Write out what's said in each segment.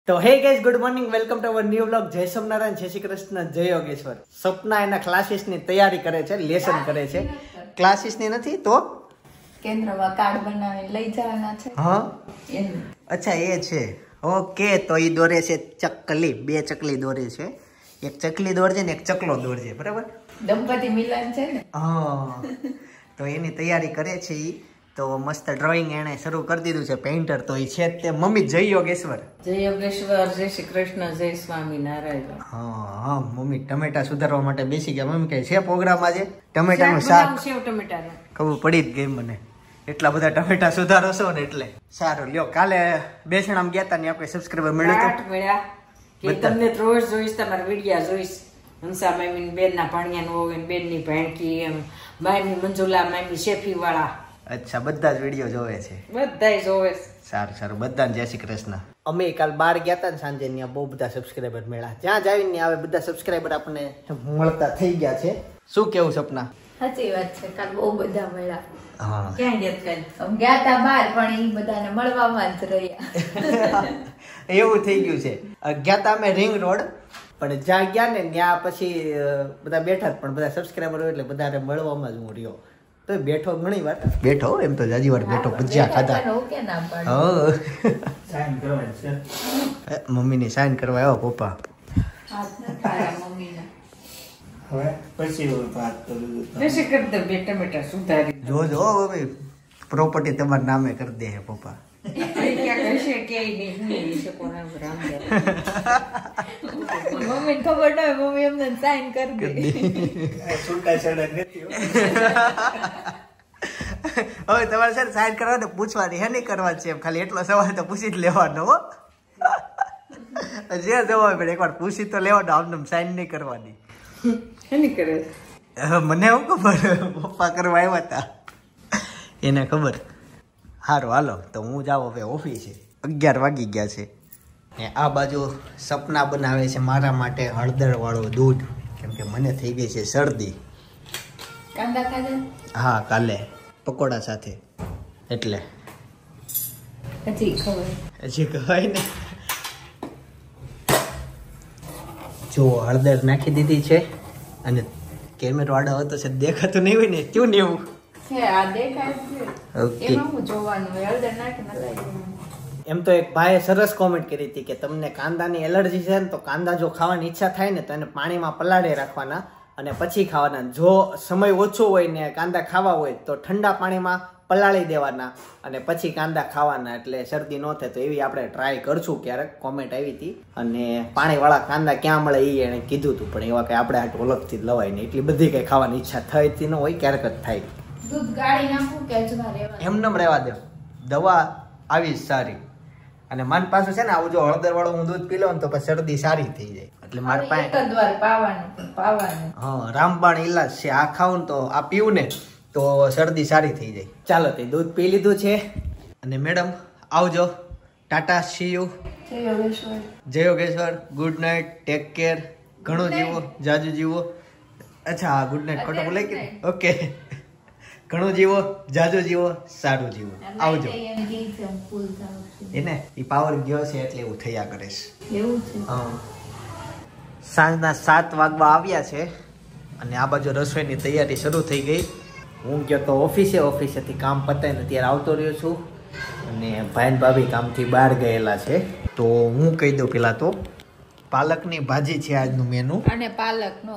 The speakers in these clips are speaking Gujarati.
તો hey guys, good morning, welcome to our new vlog. જય સોમનારાયણ, જય શ્રી કૃષ્ણ, જય યોગેશ્વર. સપના એના ક્લાસીસ ની તૈયારી કરે છે, લેસન કરે છે. ક્લાસીસ ની નથી તો કેન્દ્રમાં કાર્ડ બનાવીને લઈ જવાના છે. હા, અચ્છા એ છે. ઓકે, તો ઈ દોરે છે ચકલી, બે ચકલી દોરે છે. એક ચકલી દોરજે ને એક ચકલો દોરજે, બરાબર? દંપતિ મિલન છે ને. હા, તો એની તૈયારી કરે છે ઈ. તો મસ્ત ડ્રોઈંગ એને શરૂ કરી દીધું છે. પેઇન્ટર તો ઈ છે તે. મમ્મી જય યોગેશ્વર. જય યોગેશ્વર, જય શ્રી કૃષ્ણ, જય સ્વામી નારાયણ. હા, મમ્મી ટમેટા સુધારવા માટે બેસી ગયા. મમ્મી કહે છે પ્રોગ્રામ આજે ટમેટાનું શાક. સેવ ટમેટાનું ખબર પડી જ ગઈ મને. એટલા બધા ટમેટા સુધારો છો ને એટલે. સારું લ્યો, કાલે બેસણામ ગયા તા ને આપણે સબસ્ક્રાઇબર મળ્યું તો મળ્યા કે તમને રોજ જોઈશ, તમારા વિડિયા જોઈશ. હંસા મામી બેન ના ભાણિયાનું હોય, બેન ની ભાણકી, એમ મામી મંજુલા, મામી શેફી વાળા. અચ્છા, બધા જ વિડીયો જોવે છે. બધાય જોવે. સારું, બધાને જય શ્રી કૃષ્ણ. અમે કાલ બહાર ગયા હતા ને સાંજે, ત્યાં બહુ બધા સબસ્ક્રાઇબર મળ્યા. ત્યાં જ આવીને આવે બધા સબસ્ક્રાઇબર આપણને મળતા થઈ ગયા છે. શું કેવું સપના? સાચી વાત છે, કાલ બહુ બધા મળ્યા. હા, ક્યાં ગયા કાલ? ગયા તા બહાર, પણ એ બધાને મળવામાં જ રહ્યા. એવું થઈ ગયું છે. ગયા તા અમે રિંગ રોડ, પણ જ્યાં ગયા ને ત્યાં પછી બધા બેઠા, પણ બધા સબસ્ક્રાઇબર હોય એટલે બધાને મળવામાં જ હું રહ્યો. તો બેઠો ઘણી વાર, બેઠો એમ તો જાજી વાર બેઠો, ભજીયા ખાધા. ઓકે ના પાડો. સાઈન કરવા છે. મમ્મીની સાઈન કરવા આવ્યો પપ્પા. હાથ ના ખાયા મમ્મીના. હવે પછી વાત કરું. કશે કરી દે, બે ટમેટા સુધારી. જોજો મમ્મી, પ્રોપર્ટી તમારા નામે કરી દે પપ્પા. ક્યાં કશે કે નહીં, હું નહીં શકો રામ. મમ્મી ખબર ન હોય, મમ્મી એમને સાઈન કરી દે. છૂટા છેડા નથી. હવે તમારે છે ને સાઈન કરવાની પૂછવાની, હે નહીં કરવાની છે એમ, ખાલી એટલો સવાલ તો પૂછી જ લેવાનો. હો, જે જવાબ પડે એકવાર પૂછી તો લેવાનો, આમને સાઈન નહીં કરવાની. એની કરે મને એવું ખબર, પપ્પા કરવા આવ્યા હતા એને ખબર. સારું હાલો, તો હું જાઉં હવે ઓફિસે. 11 વાગી ગયા છે. ને આ બાજુ સપના બનાવે છે મારા માટે હળદર વાળું દૂધ, કેમ કે મને થઈ ગઈ છે શરદી. કાંદા ખાધા? હા, કાલે પકોડા સાથે, એટલે હજી ખબર. હજી કહેવાય ને. જો હળદર નાખી દીધી છે, અને કેમેરો આડો હતો છે, દેખાતું નહીં હોય ને ક્યું ને એવું. છે આ દેખાય છે. ઓકે, એમાં હું જોવાનું હોય, હળદર નાખીને લઈ જવાનું. એમ તો એક ભાઈએ સરસ કોમેન્ટ કરી હતી કે તમને કાંદાની એલર્જી છે ને, તો કાંદા જો ખાવાની ઈચ્છા થાય ને તો એને પાણીમાં પલાળે રાખવાના અને પછી ખાવાના. જો સમય ઓછો હોય ને કાંદા ખાવા હોય તો ઠંડા પાણીમાં પલાળી દેવાના અને પછી કાંદા ખાવાના, એટલે શરદી ન થાય. તો એવી આપણે ટ્રાય કરશું ક્યારેક. કોમેન્ટ આવી હતી. અને પાણીવાળા કાંદા ક્યાં મળે એ એને કીધું હતું, પણ એવા કંઈ આપણે આટલું અલગથી જ લવાય નહીં. એટલી બધી કંઈ ખાવાની ઈચ્છા થતી ન હોય, ક્યારેક જ થાય. દૂધ ગાળી નાખું કે અજમા રહેવાનું? એમને રહેવા દો, દવા આવી જ સારી. અને મન પાછું છે ને, આવું જો હળદર વાળું હું દૂધ પી લઉં ને તો પછી શરદી સારી થઈ જાય. એટલે મારા પાસે એક જ વાર પાવાનું. હા, રામબાણ ઈલાજ છે. આ ખાવું ને તો આ પીવું ને તો શરદી સારી થઈ જાય. ચાલો, તે દૂધ પી લીધું છે. અને મેડમ આવજો, ટાટા, સી યુ. જય Yogeshwar, good night, take care. ઘણું જીવો, જાજુ જીવો. અચ્છા, ગુડ નાઇટ ખોટો બોલાય કે? ઓકે, ઘણું જીવો, જાજુ જીવો, સારું જીવો. આવજો. એને ઈ પાવર ગયો છે એટલે એવું થયા કરે છે. એવું છે. હા, સાંજના 7 વાગવા આવ્યા છે અને આ બાજુ રસોઈની તૈયારી શરૂ થઈ ગઈ. હું ગયો તો ઓફિસેથી કામ પતાવીને અત્યારે આવતો રહ્યો છું. અને ભાઈ ભાભી કામથી બહાર ગયેલા છે. તો હું કહી દઉં પેલા તો, પાલકની ભાજી છે આજનું મેનુ. અને પાલક નો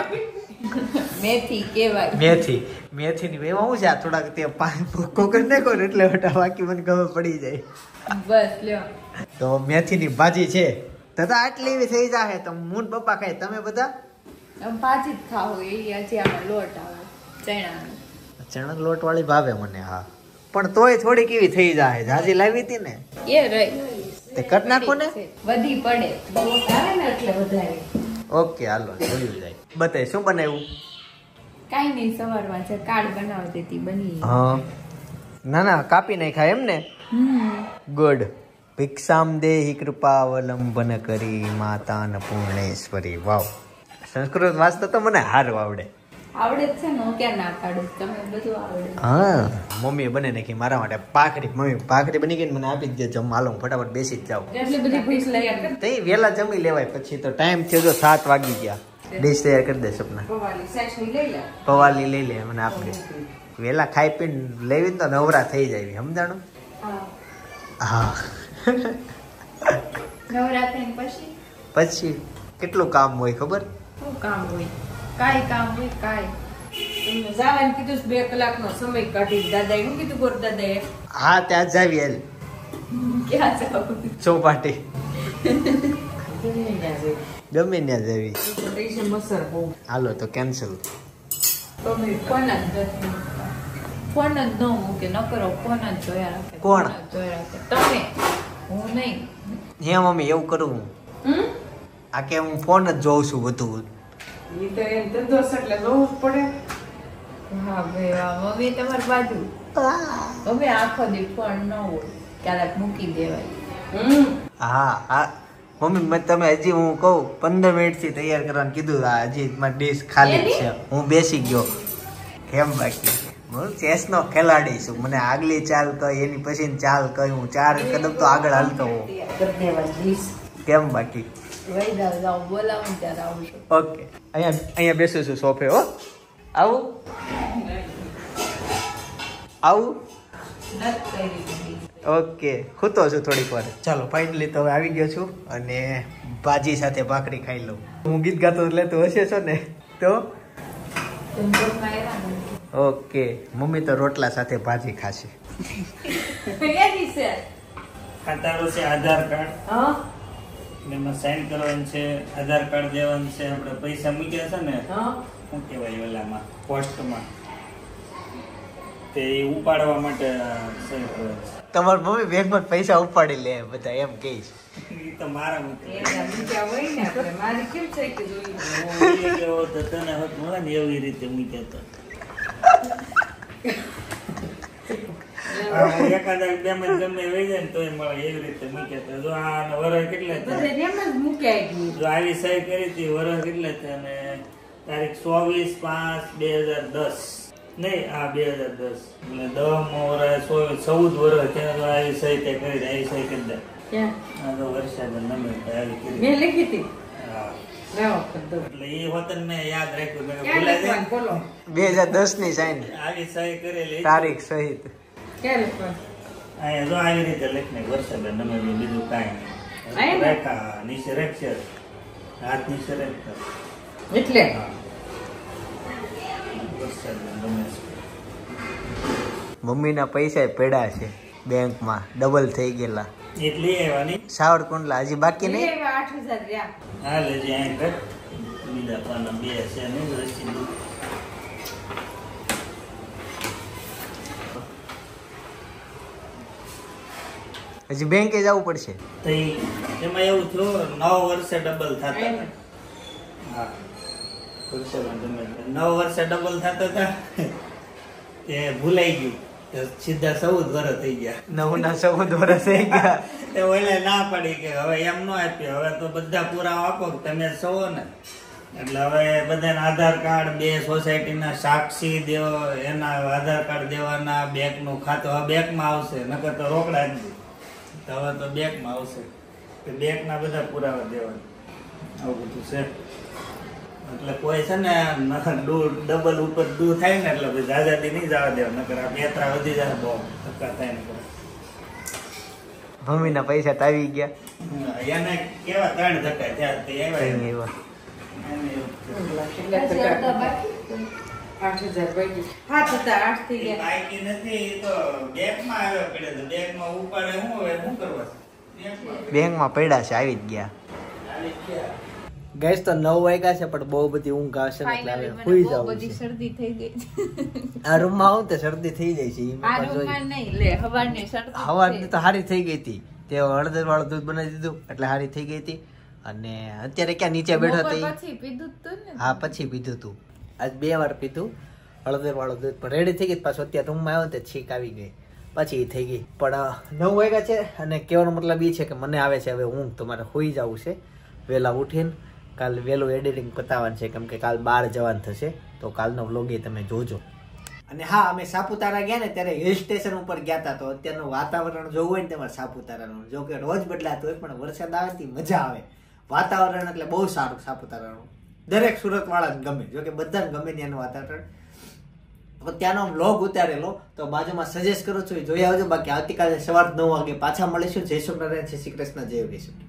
મેથી કહેવાય. મેથીની એમાં શું છે, આ થોડાક તે ભૂકો કરી નાખો ને એટલે બાકી મને ખબર પડી જાય. બસ લ્યો. તો મેથીની ભાજી છે. તથા આટલી એવી થઈ જાય તો મૂન પપ્પા ખાય, તમે બધા ભાજી જ ખાવ. એ હજી આમાં લોટ આવે ચણા લોટ વાળી ભાવે મને. હા, પણ તોય થોડીક એવી થઈ જાય. જાજી લાવી હતી ને એ રહી તે કટ નાખો ને, વધી પડે. બહુ આવે ને એટલે વધારે. ઓકે હાલો, જોયું જાય. બતાય શું બનાવ્યું? કાઈ નહીં, સવારમાં જે કાર્ડ બનાવતી હતી બની. હા, ના કાપી નાખાય એમ ને. ગુડ. ભિક્ષામ દેહી કૃપાવલંબન કરી માતા અન્નપૂર્ણેશ્વરી. વાવ, સંસ્કૃત વાંચતા તો મને હારું આવડે. આવડે જ છે ને, હું ક્યાં ના પાડું, તમે બધું આવડે. હા મમ્મીએ બને નાખી મારા માટે ભાખરી. મમ્મી ભાખરી બની ગઈ મને આપી જ જમ. હાલો હું ફટાફટ બેસી જ જાઉં. એટલી બધી ભૂખ લાગી. તઈ વેલા જમી લેવાય, પછી તો ટાઈમ થયો જો 7 વાગી ગયા. ડીશ તૈયાર કરી દે સપના. પવાલી સાસ લઈ લે. પવાલી લઈ લે મને આપી. વેલા ખાઈ પીને લેવી તો નવરા થઈ જાય, સમજાણું? હા. નવરાત્રી પછી પછી કેટલું કામ હોય ખબર? શું કામ હોય? કાંઈ કામ હોય કાંઈ. તમને જવાનું કીધું 2 કલાકનો સમય કાઢી. દાદાએ શું કીધું? ગોર દાદાએ હા ત્યાં જ જાવી હાલ. ક્યાં જાવ? ચોપાટી ગમે ત્યાં જઈ. ગમે ત્યાં જાવી. પૈસે મસર બહુ. હાલો તો કેન્સલ. તમે ફોન જ નથી. ફોન જ ન મૂકે, ન કરો ફોન જ જોયા રાખે. કોણ? ફોન જ જોયા રાખે. તમે, હું નહીં. હે મમ્મી એવું કરું હું? આ કે હું ફોન જ જોઉં છું બધું. એ તો એમ ધંધો છે એટલે જોવું જ પડે. હા ભાઈ વાહ, મમ્મી તમારી બાજુ. મમ્મી આખો દી ફોન ન હોય, ક્યારેક મૂકી દેવાય. હા હા મમ્મી તમે હજી હું કહું 15 મિનિટથી તૈયાર કરવાનું કીધું. આ હજી મારી ડીશ ખાલી જ છે. હું બેસી ગયો. કેમ બાકી? હું ચેસનો ખેલાડી છું. મને આગલી ચાલ કહી એની પછી ચાલ કહી હું 4 કદમ તો આગળ હાલતો હોઉં. કેમ બાકી? વહી જાવ, જાવ બોલાવો ને ત્યારે આવું છું. ઓકે અહીંયા બેસું છું સોફે. હો આવું આવું. નથી કરી. ઓકે ખૂતો છું થોડીક વાર. ચાલો ફાઇનલી તો હવે આવી ગયો છું અને ભાજી સાથે ભાખરી ખાઈ લઉં. હું ગીત ગાતો એટલે તો હશે છો ને તો. ઓકે મમ્મી તો રોટલા સાથે ભાજી ખાશે. ખાતારો છે આધાર કાર્ડ, હા એમાં સાઈન કરવાનું છે, આધાર કાર્ડ દેવાનું છે. આપણે પૈસા મૂક્યા છે ને, હા શું કહેવાય ઓલામાં પોસ્ટમાં, તે ઉપાડવા માટે સહી કરવાની છે. તમારી મમ્મી બેંકમાં પૈસા ઉપાડી લે બધા એમ કહીશ. એ તો મારા મૂક્યા. એના બીજા હોય ને આપણે. મારી કેમ છે કે જોઈ ગયો તો તને હોત મળે ને એવી રીતે મૂક્યા હતા. એકાદા બે માં ગમે વહી જાય ને તોય મળે એવી રીતે મૂક્યા હતા. જો આ વરસ કેટલા બધા થયા? એમ જ મૂક્યા ગયું. જો આવી સહી કરી હતી વરસ કેટલા થયા? અને તારીખ 24/5/2010 નહીં, આ 2010 એટલે 10મો વરસ 14 વરસ ત્યાં જો આવી સહી તે કરી આવી સહી કરી દે. ક્યાં? આ તો વરસાદ નમે આવી કરી. મેં લખી હતી. હા લાવો કરી દઉં. એટલે એ વતન મેં યાદ રાખ્યું. મેં ક્યાં ભૂલાઈ જાય લખવાનું? બોલો 2010 ની સાઈન આવી સહી કરેલી તારીખ સહિત. ક્યાં લખવાનું? અહીંયા જો આવી રીતે લખને વરસાદ નમે બીજું કાંઈ નહીં. અહીંયા? રેખા નીચે રેખશે, હાથ નીચે રેખતા. એટલે હા વરસાદ નમે છે. મમ્મીના પૈસા પડ્યા છે બેંકમાં, ડબલ થઈ ગયેલા. એટલી આવવાની સાવરકુંડલા હજી બાકી નહીં. 8000 રહ્યા. હાલ હજી અહીં ઘટ બીજા પાના 2 છે નહીં રસી. હજી બેંકે જવું પડશે. તો એમાં એવું થયું 9 વર્ષે ડબલ થતા હતા. હા વરસાદ નમે 9 વર્ષે ડબલ થતા હતા તે ભૂલાઈ ગયું. તો સીધા 14 વર્ષ થઈ ગયા. 9 ના 14 વર્ષ થઈ ગયા. તે ઓલે ના પડી કે હવે એમ ન આપ્યો, હવે તો બધા પુરાવા આપો કે તમે છો ને. એટલે હવે બધાને આધાર કાર્ડ, 2 સોસાયટીના સાક્ષી દેવો, એના આધાર કાર્ડ દેવાના, બેંકનું ખાતું હવે બેંકમાં આવશે, નકર તો રોકડા જ નહીં. તો હવે તો બેંકમાં આવશે, તો બેંકના બધા પુરાવા દેવાના. આવું બધું છે. એટલે કોઈ છે ને ડબલ ઉપર દૂર થાય ને એટલે પછી આઝાદી નહીં જવા દેવા, નકર આ 2-3 વધી જાય બહુ ધક્કા થાય ને. મમ્મીના પૈસા તો આવી ગયા. એને કેવા 3 ધક્કા થયા તે આવ્યા. કેટલા ટકા? બાકી 8000 બાકી. 7 થઈ ગયા. બાકી નથી, એ તો બેંકમાં આવ્યા પડે તો બેંકમાં ઉપાડે શું હવે શું કરવા છે? બેંકમાં પડ્યા છે, આવી જ ગયા. આવી ગયા. ગેસ તો 9 વાગ્યા છે પણ બહુ બધી ઊંઘ આવશે ને એટલે હવે ફાઇનલી સુઈ મને બહુ જવું બધી છે. શરદી થઈ ગઈ છે. આ રૂમમાં આવું તો શરદી થઈ જાય છે. ઈ મેં આ પણ જોયું. રૂમમાં નહીં, લે હવાની શરદી હવાની છે. તો હારી થઈ ગઈ હતી. તે હળદર વાળું દૂધ બનાવી દીધું એટલે હારી થઈ ગઈ હતી. અને અત્યારે ક્યાં નીચે બેઠો બપોર હતો પછી પીધું જ તું ને. હા પછી પીધું તું. આજ 2 વાર પીધું હળદર વાળું દૂધ. પણ રેડી થઈ ગઈ. પાછું અત્યારે રૂમમાં આવ્યો તો છીક આવી ગઈ, પછી થઈ ગઈ. પણ 9 વાગ્યા છે અને કહેવાનો મતલબ એ છે કે મને આવે છે હવે ઊંઘ, તો મારે સુઈ જવું છે વહેલા ઉઠીને. કાલ વહેલું એડિટિંગ પતાવવાનું છે કેમ કે કાલ બહાર જવાનું થશે તો કાલનો વ્લોગ એ તમે જોજો. અને હા, અમે સાપુતારા ગયા ને ત્યારે હિલ સ્ટેશન ઉપર ગયા હતા. તો અત્યારનું વાતાવરણ જોવું હોય ને તમારે સાપુતારાનું, જો કે રોજ બદલાતું હોય પણ વરસાદ આવે તો મજા આવે. વાતાવરણ એટલે બહુ સારું સાપુતારાનું, દરેક સુરત વાળા ગમે, જો કે બધાને ગમે ત્યાંનું વાતાવરણ. તો ત્યાંનો વ્લોગ ઉતારેલો તો બાજુમાં સજેસ્ટ કરું છું, જોઈ આવજો. બાકી આવતીકાલે સવાર 9 વાગે પાછા મળીશું. જય શ્રી કૃષ્ણ, જય શ્રી કૃષ્ણ, જય વિષ્ણુ.